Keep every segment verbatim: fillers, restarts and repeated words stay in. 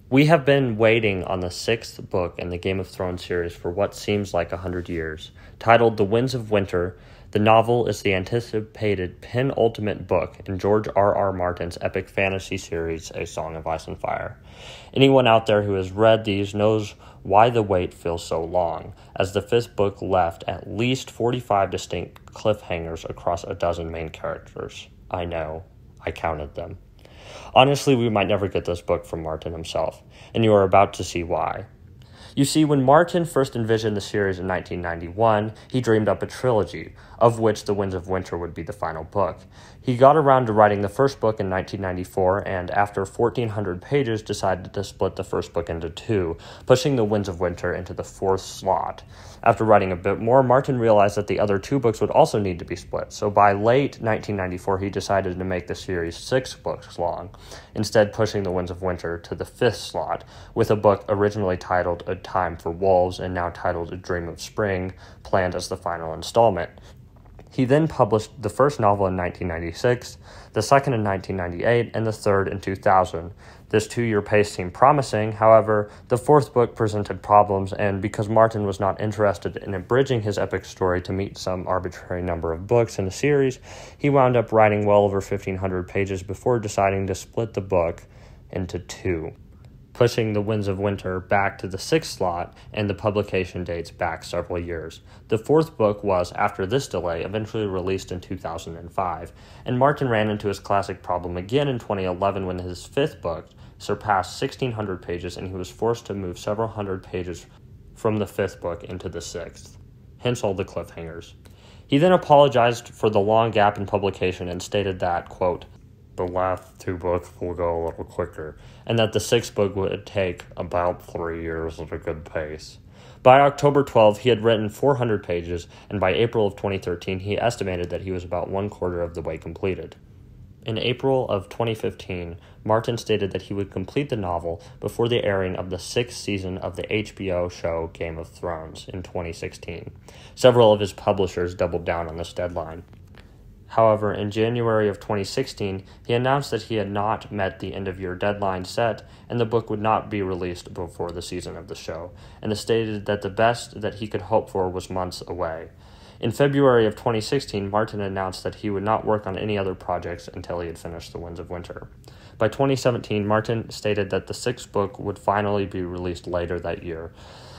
We have been waiting on the sixth book in the Game of Thrones series for what seems like a hundred years. Titled The Winds of Winter, the novel is the anticipated penultimate book in George R R. Martin's epic fantasy series, A Song of Ice and Fire. Anyone out there who has read these knows why the wait feels so long, as the fifth book left at least forty-five distinct cliffhangers across a dozen main characters. I know, I counted them. Honestly, we might never get this book from Martin himself, and you are about to see why. You see, when Martin first envisioned the series in nineteen ninety-one, he dreamed up a trilogy, of which The Winds of Winter would be the final book. He got around to writing the first book in nineteen ninety-four, and after fourteen hundred pages decided to split the first book into two, pushing The Winds of Winter into the fourth slot. After writing a bit more, Martin realized that the other two books would also need to be split, so by late nineteen ninety-four he decided to make the series six books long, instead pushing The Winds of Winter to the fifth slot, with a book originally titled A Time for Wolves and now titled A Dream of Spring, planned as the final installment. He then published the first novel in nineteen ninety-six, the second in nineteen ninety-eight, and the third in two thousand. This two-year pace seemed promising. However, the fourth book presented problems, and because Martin was not interested in abridging his epic story to meet some arbitrary number of books in the series, he wound up writing well over fifteen hundred pages before deciding to split the book into two, pushing The Winds of Winter back to the sixth slot and the publication dates back several years. The fourth book was, after this delay, eventually released in two thousand five, and Martin ran into his classic problem again in twenty eleven when his fifth book surpassed sixteen hundred pages and he was forced to move several hundred pages from the fifth book into the sixth, hence all the cliffhangers. He then apologized for the long gap in publication and stated that, quote, the last two books will go a little quicker, and that the sixth book would take about three years at a good pace. By October twelfth, he had written four hundred pages, and by April of twenty thirteen, he estimated that he was about one quarter of the way completed. In April of twenty fifteen, Martin stated that he would complete the novel before the airing of the sixth season of the H B O show Game of Thrones in twenty sixteen. Several of his publishers doubled down on this deadline. However, in January of twenty sixteen, he announced that he had not met the end-of-year deadline set, and the book would not be released before the season of the show, and stated that the best that he could hope for was months away. In February of twenty sixteen, Martin announced that he would not work on any other projects until he had finished The Winds of Winter. By twenty seventeen, Martin stated that the sixth book would finally be released later that year,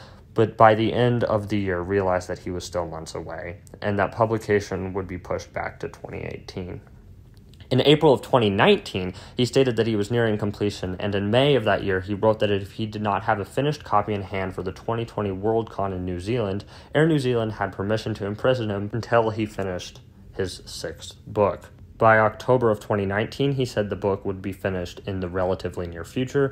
but by the end of the year realized that he was still months away, and that publication would be pushed back to twenty eighteen. In April of twenty nineteen, he stated that he was nearing completion, and in May of that year, he wrote that if he did not have a finished copy in hand for the twenty twenty Worldcon in New Zealand, Air New Zealand had permission to imprison him until he finished his sixth book. By October of twenty nineteen, he said the book would be finished in the relatively near future.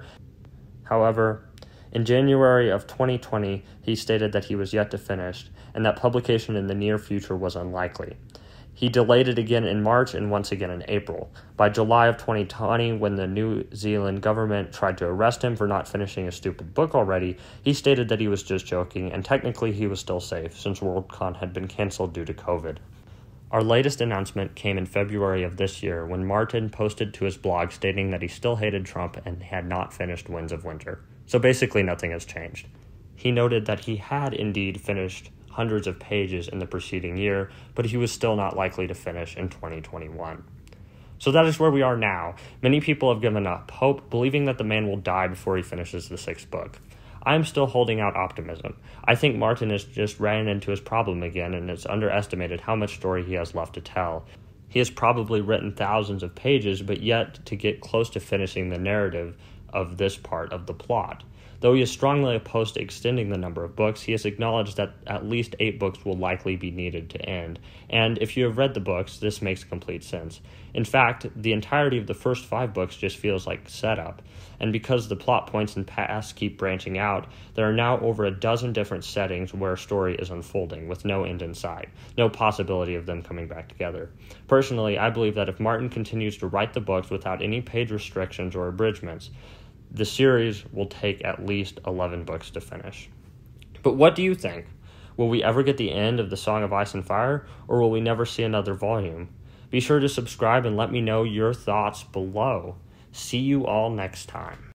However, in January of twenty twenty, he stated that he was yet to finish, and that publication in the near future was unlikely. He delayed it again in March and once again in April. By July of twenty twenty, when the New Zealand government tried to arrest him for not finishing a stupid book already, he stated that he was just joking, and technically he was still safe, since Worldcon had been cancelled due to COVID. Our latest announcement came in February of this year, when Martin posted to his blog stating that he still hated Trump and had not finished Winds of Winter. So basically nothing has changed. He noted that he had indeed finished hundreds of pages in the preceding year, but he was still not likely to finish in twenty twenty-one. So that is where we are now. Many people have given up hope, believing that the man will die before he finishes the sixth book. I am still holding out optimism. I think Martin has just ran into his problem again and has underestimated how much story he has left to tell. He has probably written thousands of pages, but yet to get close to finishing the narrative of this part of the plot. Though he is strongly opposed to extending the number of books, he has acknowledged that at least eight books will likely be needed to end, and if you have read the books, this makes complete sense. In fact, the entirety of the first five books just feels like setup, and because the plot points and paths keep branching out, there are now over a dozen different settings where a story is unfolding, with no end in sight, no possibility of them coming back together. Personally, I believe that if Martin continues to write the books without any page restrictions or abridgments, the series will take at least eleven books to finish. But what do you think? Will we ever get the end of The Song of Ice and Fire, or will we never see another volume? Be sure to subscribe and let me know your thoughts below. See you all next time.